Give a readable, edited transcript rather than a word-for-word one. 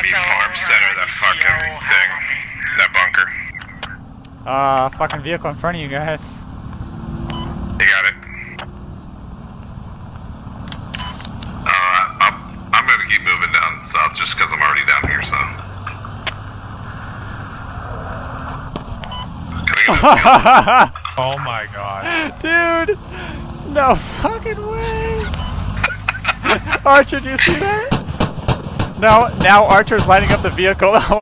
enemy farm center, that fucking thing. That bunker. Fucking vehicle in front of you guys. You got it. I'm gonna keep moving down south just because I'm already down here, so. Oh my god. Dude! No fucking way! Archer, do you see that? Now Archer's lighting up the vehicle.